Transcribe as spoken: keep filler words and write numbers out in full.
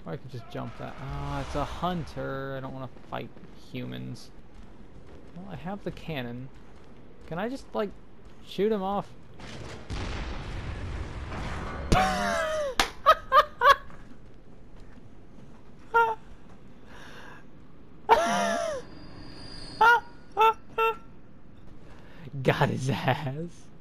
Or I could just jump that. Ah, oh, it's a hunter. I don't want to fight humans. Well, I have the cannon. Can I just, like, shoot him off? Got his ass.